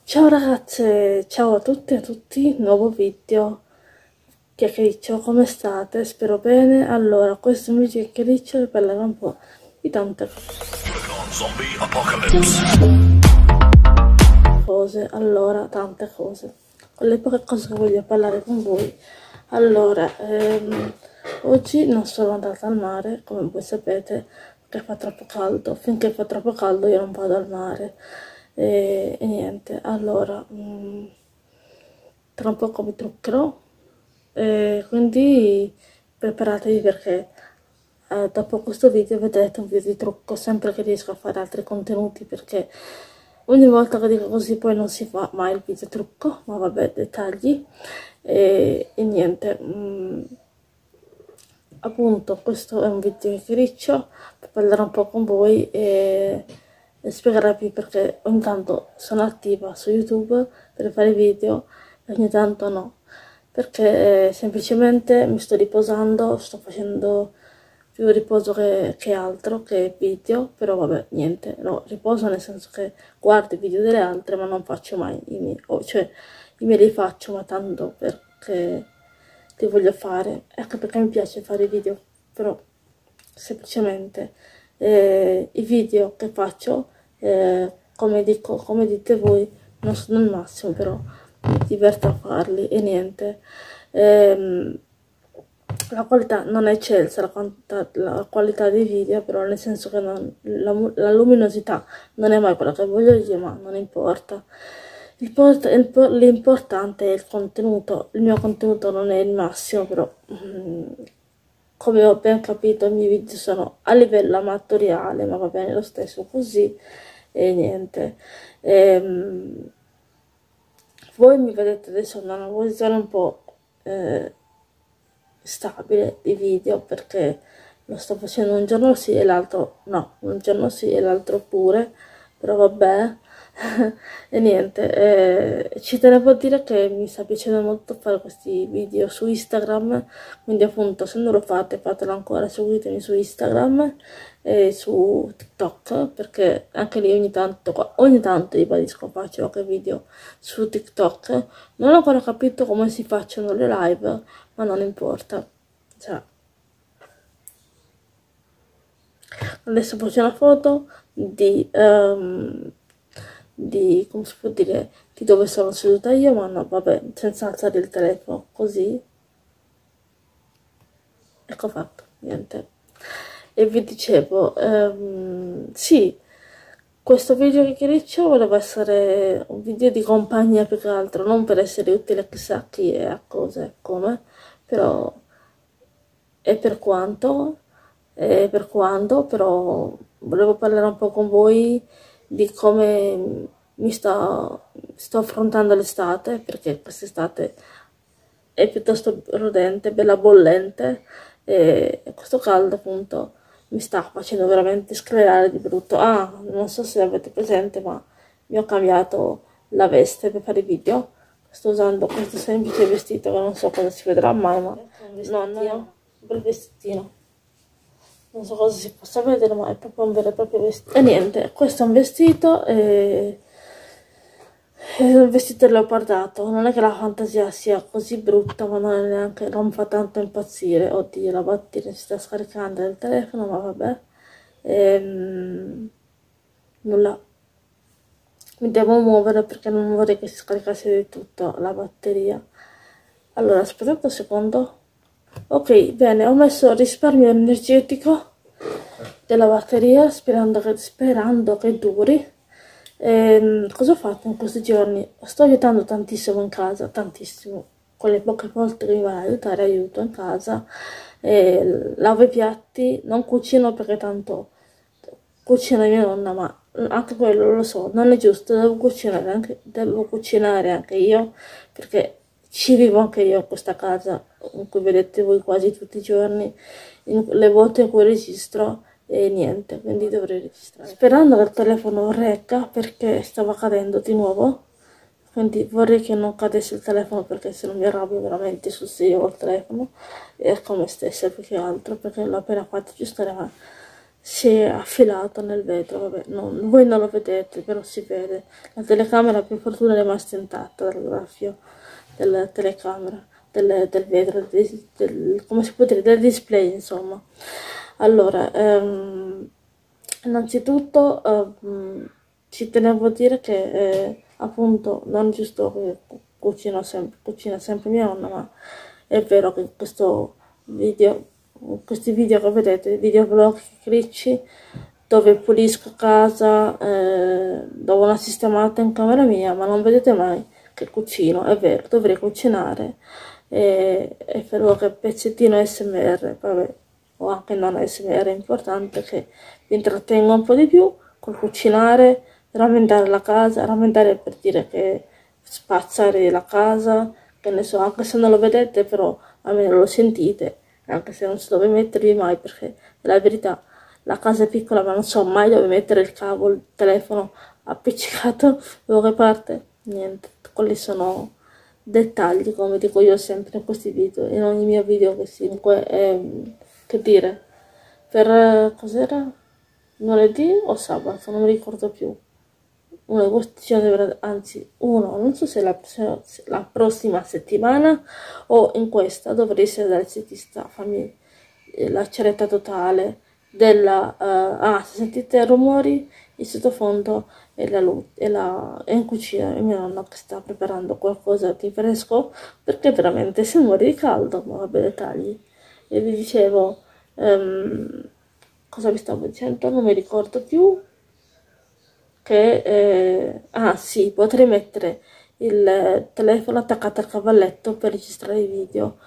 Ciao ragazze, ciao a tutte e a tutti, nuovo video chiacchiericcio, come state? Spero bene. Allora, questo è un video chiacchiericcio e parlerò un po' di tante cose, allora, tante cose. Con le poche cose che voglio parlare con voi. Allora, oggi non sono andata al mare, come voi sapete, perché fa troppo caldo. Finché fa troppo caldo io non vado al mare. E niente, allora, tra un poco mi truccherò, quindi preparatevi perché dopo questo video vedrete un video di trucco, sempre che riesco a fare altri contenuti, perché ogni volta che dico così poi non si fa mai il video trucco, ma vabbè, dettagli. E niente, appunto questo è un video chiacchiericcio per parlare un po' con voi e spiegarvi perché ogni tanto sono attiva su YouTube per fare video e ogni tanto no, perché semplicemente mi sto riposando, sto facendo più riposo che altro, che video, però vabbè, niente, no, riposo nel senso che guardo i video delle altre ma non faccio mai i miei, cioè i miei li faccio ma tanto perché li voglio fare, ecco perché mi piace fare i video, però semplicemente i video che faccio, come dico, come dite voi, non sono il massimo, però mi diverto a farli e niente. La qualità non è eccelsa, la qualità dei video, però nel senso che la luminosità non è mai quella che voglio io, ma non importa. L'importante è il contenuto. Il mio contenuto non è il massimo, però come ho ben capito i miei video sono a livello amatoriale, ma va bene lo stesso così e niente. Voi mi vedete adesso in una posizione un po' stabile di video perché lo sto facendo un giorno sì e l'altro no, un giorno sì e l'altro pure, però vabbè. E niente, ci tenevo a dire che mi sta piacendo molto fare questi video su Instagram, quindi appunto se non lo fate fatelo ancora, seguitemi su Instagram e su TikTok, perché anche lì ogni tanto ribadisco faccio anche video su TikTok. Non ho ancora capito come si facciano le live, ma non importa, cioè, adesso faccio una foto di come si può dire, di dove sono seduta io, ma no, vabbè, senza alzare il telefono, così, ecco fatto, niente. E vi dicevo, sì, questo video che riccio voleva essere un video di compagnia più che altro, non per essere utile a chissà chi e a cosa e come, però e per quando, però volevo parlare un po' con voi di come sto affrontando l'estate, perché quest'estate è piuttosto rodente, bella bollente, e questo caldo appunto mi sta facendo veramente sclerare di brutto. Ah, non so se avete presente, ma mi ho cambiato la veste per fare i video. Sto usando questo semplice vestito che non so cosa si vedrà mai, ma no, no, un bel vestitino. Non so cosa si possa vedere, ma è proprio un vero e proprio vestito. E niente, questo è un vestito è un vestito leopardato. Non è che la fantasia sia così brutta, ma non è neanche, non fa tanto impazzire. Oddio, la batteria si sta scaricando del telefono, ma vabbè. Nulla. Mi devo muovere perché non vorrei che si scaricasse di tutto la batteria. Allora, aspettate un secondo. Ok, bene, ho messo risparmio energetico della batteria sperando che duri. Cosa ho fatto in questi giorni? Sto aiutando tantissimo in casa, tantissimo. Quelle poche volte che mi va ad aiutare, aiuto in casa. Lavo i piatti, non cucino perché tanto cucina mia nonna, ma anche quello lo so, non è giusto, devo cucinare anche io, perché ci vivo anche io in questa casa, in cui vedete voi quasi tutti i giorni, le volte in cui registro e niente, quindi dovrei registrare. Sperando che il telefono regga perché stava cadendo di nuovo, quindi vorrei che non cadesse il telefono perché se no mi arrabbio veramente sul serio col telefono e con me stessa più che altro perché l'ho appena fatto giusto ora si è affilato nel vetro, vabbè, voi non lo vedete, però si vede. La telecamera per fortuna è rimasta intatta dal graffio della telecamera, del vetro, come si può dire, del display, insomma. Allora, innanzitutto ci tenevo a dire che appunto non è giusto che cucina sempre mia nonna, ma è vero che questi video che vedete, videoblog cricci, dove pulisco casa, do una sistemata in camera mia, ma non vedete mai che cucino, è vero, dovrei cucinare e fare qualche pezzettino SMR, vabbè, o anche non SMR, è importante che vi intrattengo un po' di più col cucinare, rammentare la casa, rammentare per dire che spazzare la casa, che ne so, anche se non lo vedete, però almeno lo sentite, anche se non so dove mettervi mai, perché è la verità, la casa è piccola ma non so mai dove mettere il cavo, il telefono appiccicato, dove parte, niente, quelli sono dettagli, come dico io sempre in questi video, in ogni mio video che che dire, per cos'era? Lunedì o sabato, non mi ricordo più. Una questione, anzi, non so se la prossima settimana o in questa dovrei essere dal setista, fammi la ceretta totale se sentite rumori, il sottofondo e è in cucina e mia nonna che sta preparando qualcosa di fresco perché veramente si muore di caldo, ma vabbè, dettagli. E vi dicevo, cosa vi stavo dicendo? Non mi ricordo più che sì, potrei mettere il telefono attaccato al cavalletto per registrare i video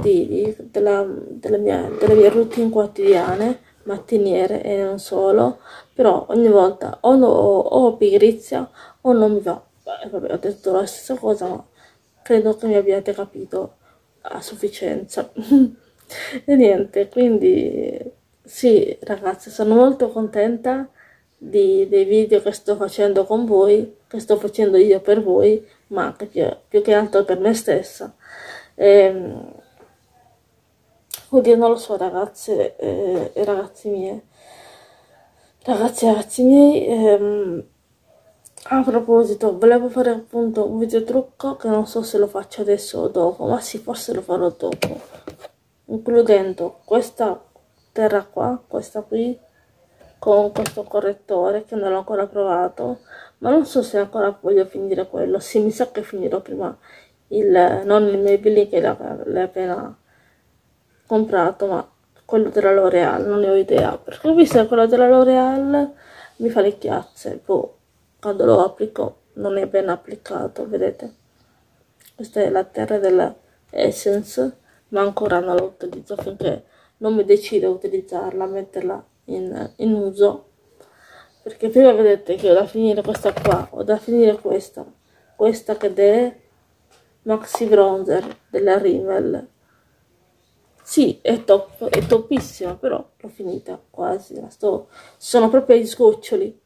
delle mie routine quotidiane, mattiniere e non solo, però ogni volta ho pigrizia o non mi va. Vabbè, ho detto la stessa cosa, ma credo che mi abbiate capito a sufficienza. E niente, quindi sì, ragazzi, sono molto contenta dei video che sto facendo con voi, che sto facendo io per voi, ma anche più che altro per me stessa. Oddio, non lo so, ragazze e ragazzi miei. Ragazzi e ragazzi miei, a proposito, volevo fare appunto un video trucco che non so se lo faccio adesso o dopo, ma sì, forse lo farò dopo, includendo questa terra qua, questa qui, con questo correttore che non l'ho ancora provato, ma non so se ancora voglio finire quello. Sì, mi sa che finirò prima non il Maybelline che l'hai appena comprato, ma quello della L'Oreal, non ne ho idea, perché ho visto che quello della L'Oreal mi fa le chiazze, boh, quando lo applico non è ben applicato, vedete? Questa è la terra della Essence, ma ancora non la utilizzo finché non mi decido a utilizzarla, a metterla in uso, perché prima vedete che ho da finire questa qua, ho da finire questa che è Maxi Bronzer della Rimmel. Sì, è top, è topissima, però l'ho finita quasi, sono proprio gli sgoccioli.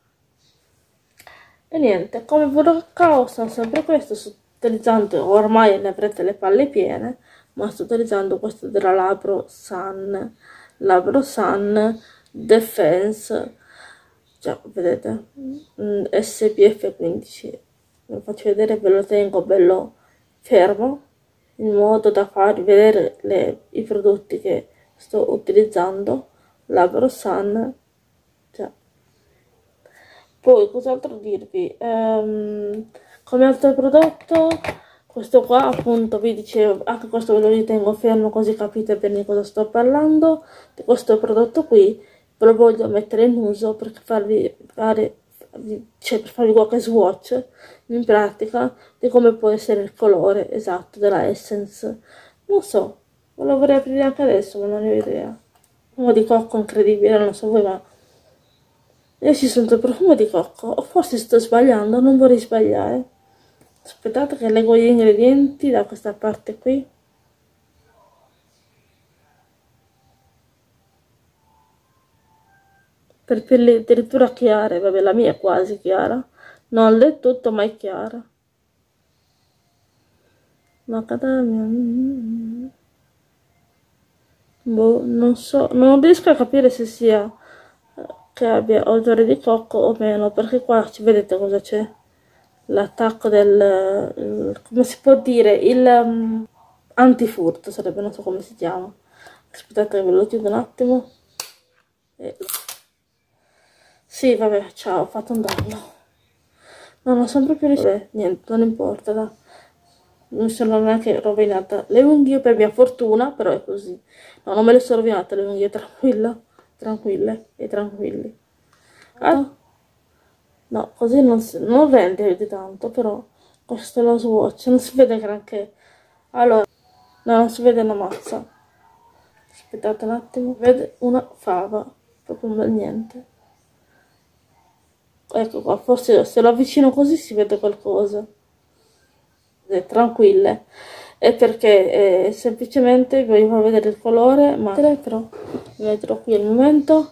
E niente, come burocao sono sempre questo, sto utilizzando, ormai ne avrete le palle piene, ma sto utilizzando questo della Labro Sun Defense, già, vedete, SPF 15, ve lo faccio vedere, ve lo tengo bello fermo, in modo da farvi vedere i prodotti che sto utilizzando, Labro Sun, già. Poi, cos'altro dirvi? Come altro prodotto, questo qua appunto vi dicevo, anche questo ve lo ritengo fermo così capite bene di cosa sto parlando. Di questo prodotto qui ve lo voglio mettere in uso per per farvi qualche swatch in pratica di come può essere il colore esatto della Essence. Non so, ve lo vorrei aprire anche adesso, ma non ne ho idea. Uno di cocco incredibile, non so voi, ma io ci sento il profumo di cocco, o forse sto sbagliando, non vorrei sbagliare. Aspettate che leggo gli ingredienti da questa parte qui. Per pelli addirittura chiare, vabbè la mia è quasi chiara. Non è tutto ma è chiara. Macadamia. Boh, non so, non riesco a capire se sia che abbia odore di cocco o meno, perché qua ci vedete cosa c'è? L'attacco come si può dire, antifurto sarebbe, non so come si chiama. Aspettate che ve lo chiudo un attimo. Sì, vabbè, ciao, ho fatto un danno. No, non sono proprio riuscita. Niente, non importa, dai. Non sono neanche rovinata le unghie per mia fortuna, però è così. No, non me le sono rovinate le unghie, tranquilla, tranquille e tranquilli. Ah, no, così non rende più di tanto, però questo è lo swatch, non si vede granché. Allora, no, non si vede una mazza. Aspettate un attimo, vede una fava, proprio un bel niente. Ecco qua, forse se lo avvicino così si vede qualcosa. Tranquille. È perché semplicemente vi voglio far vedere il colore, ma però vi metterò qui al momento.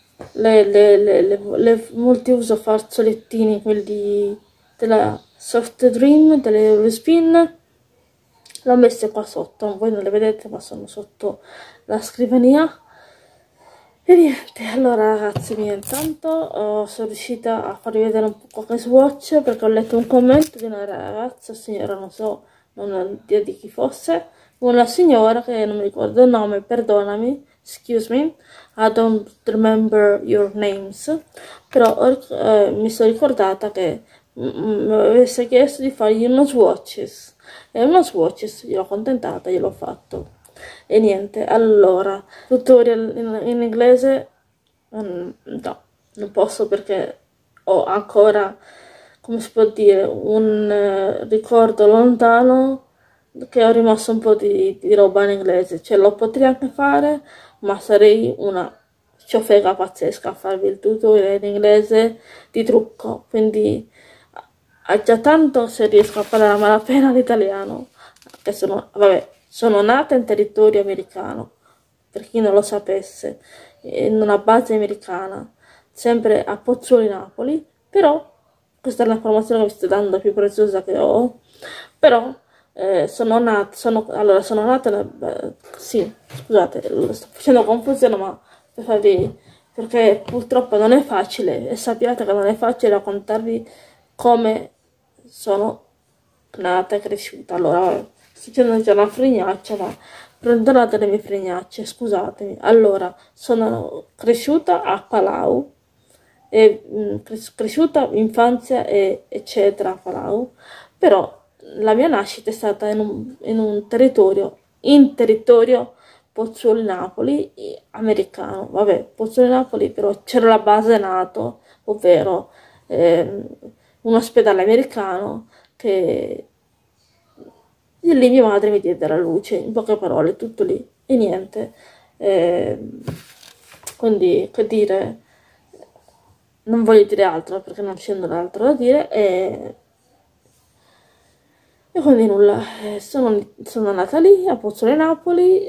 Le multiuso fazzolettini, quelli della Soft Dream, delle Eurospin, l'ho messe qua sotto, voi non le vedete ma sono sotto la scrivania. E niente, allora ragazzi miei, intanto sono riuscita a farvi vedere un po' qualche swatch perché ho letto un commento di una ragazza, signora, non so, non ho idea di chi fosse, una signora che non mi ricordo il nome, perdonami, excuse me, I don't remember your names, però mi sono ricordata che mi avesse chiesto di fargli uno swatches, e uno swatches gliel'ho accontentata, gliel'ho fatto. E niente, allora, tutorial in inglese, no, non posso perché ho ancora, come si può dire, un ricordo lontano che ho rimosso un po' di roba in inglese, cioè lo potrei anche fare, ma sarei una ciofega pazzesca a farvi il tutorial in inglese di trucco, quindi già tanto se riesco a parlare a malapena l'italiano, che vabbè, sono nata in territorio americano, per chi non lo sapesse, in una base americana, sempre a Pozzuoli, Napoli, però, questa è l'informazione che vi sto dando più preziosa che ho, però allora, sono nata, sì, scusate, sto facendo confusione, ma per farvi, perché purtroppo non è facile, e sappiate che non è facile raccontarvi come sono nata e cresciuta. Allora, sto dicendo già una fregnaccia, ma perdonate le mie fregnacce, scusatemi. Allora, sono cresciuta a Palau, cresciuta infanzia e eccetera a Palau, però la mia nascita è stata in territorio Pozzuoli-Napoli americano, vabbè, Pozzuoli-Napoli però c'era la base NATO, ovvero un ospedale americano che e lì mia madre mi diede la luce, in poche parole, tutto lì e niente. Quindi, che dire, non voglio dire altro perché non c'è altro da dire. E quindi nulla, sono nata lì a Pozzuoli Napoli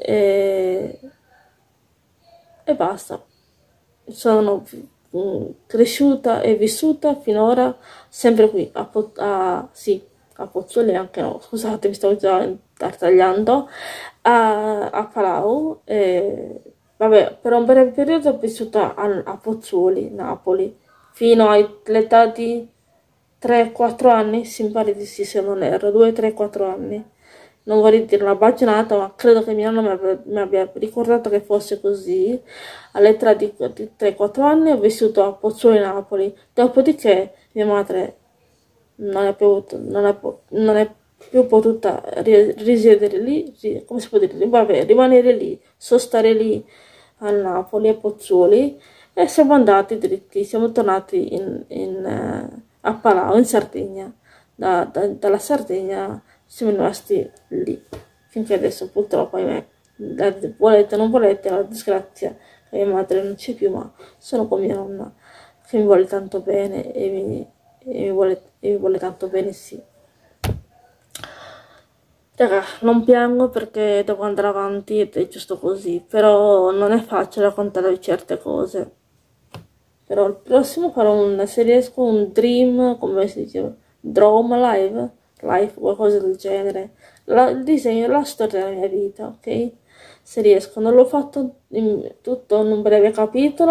e basta. Sono cresciuta e vissuta finora sempre qui sì, a Pozzuoli anche no, scusate, mi stavo già tartagliando, a Palau. Vabbè, per un breve periodo ho vissuto a Pozzuoli, Napoli, fino all'età di 3-4 anni, si mi pare di sì se non erro, 2-3-4 anni. Non vorrei dire una baggianata, ma credo che mio nonno mi abbia ricordato che fosse così. All'età di 3-4 anni ho vissuto a Pozzuoli, Napoli. Dopodiché mia madre non è più potuta risiedere lì, come si può dire? Vabbè, rimanere lì, sostare lì a Napoli, a Pozzuoli, e siamo andati dritti, siamo tornati a Palau, in Sardegna. Dalla Sardegna siamo rimasti lì, finché adesso purtroppo, ahimè, volete o non volete, la disgrazia che mia madre non c'è più, ma sono con mia nonna, che mi vuole tanto bene e mi vuole tanto bene, sì. Raga, non piango perché devo andare avanti ed è giusto così, però non è facile raccontare certe cose. Però il prossimo farò se riesco un dream, come si dice, Dream live, qualcosa del genere. Il disegno, la storia della mia vita, ok? Se riesco, non l'ho fatto tutto in un breve capitolo,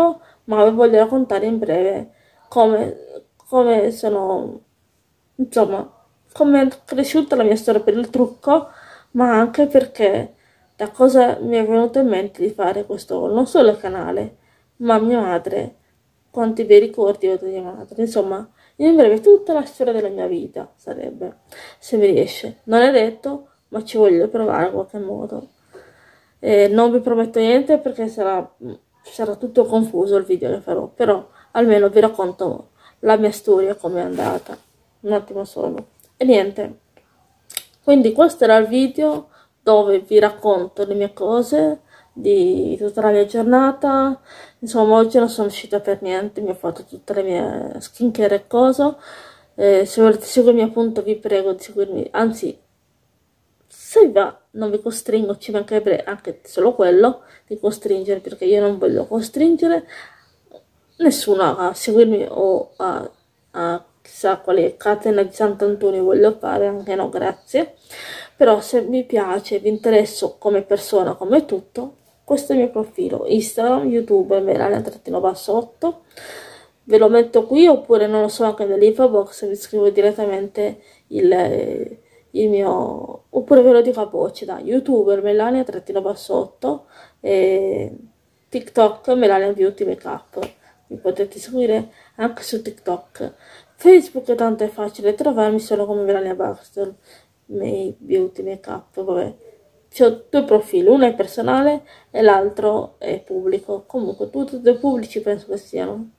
ma vi voglio raccontare in breve come sono, insomma, come è cresciuta la mia storia per il trucco, ma anche perché da cosa mi è venuto in mente di fare questo, non solo il canale, ma mia madre, quanti bei ricordi ho di mia madre, insomma, in breve tutta la storia della mia vita sarebbe, se mi riesce. Non è detto, ma ci voglio provare in qualche modo. Non vi prometto niente perché sarà tutto confuso il video che farò, però almeno vi racconto la mia storia, come è andata. Un attimo solo. E niente. Quindi questo era il video dove vi racconto le mie cose di tutta la mia giornata. Insomma, oggi non sono uscita per niente, mi ho fatto tutte le mie skincare e cose. Se volete seguirmi appunto vi prego di seguirmi, anzi se vi va non vi costringo, ci mancherebbe anche solo quello di costringere, perché io non voglio costringere nessuno a seguirmi o a chissà quale catena di Sant'Antonio voglio fare, anche no, grazie. Però se vi piace, vi interesso come persona, come tutto, questo è il mio profilo, Instagram, YouTube, Melania_8. Ve lo metto qui oppure non lo so, anche nell'info box vi scrivo direttamente il mio, oppure ve lo dico a voce da YouTuber Melania_8 e TikTok Melania Beauty Makeup. Mi potete seguire anche su TikTok. Facebook tanto è facile trovarmi solo come Melania Baxter Beauty Makeup, vabbè. C'ho due profili, uno è personale e l'altro è pubblico. Comunque tutti e due pubblici penso che siano.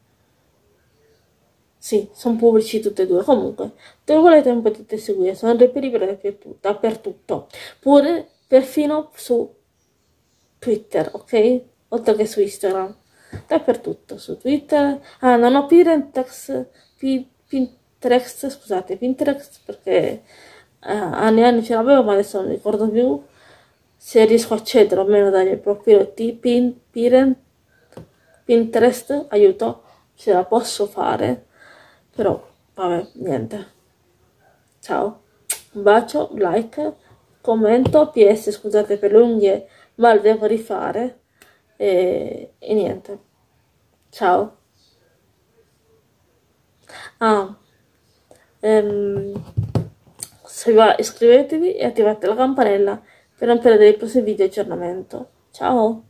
Sì, sono pubblici tutti e due. Comunque, dove volete mi potete seguire, sono reperibili dappertutto. Pure perfino su Twitter, ok? Oltre che su Instagram. Dappertutto, su Twitter. Ah, non ho Pinterest, scusate, Pinterest perché anni e anni ce l'avevo, ma adesso non ricordo più. Se riesco a accedere, o almeno dal mio profilo di Pinterest, aiuto, ce la posso fare. Però, vabbè, niente. Ciao. Un bacio, like, commento, PS, scusate per le unghie, ma le devo rifare. E niente. Ciao. Ah, ehm, se vi va iscrivetevi e attivate la campanella per non perdere i prossimi video di aggiornamento. Ciao!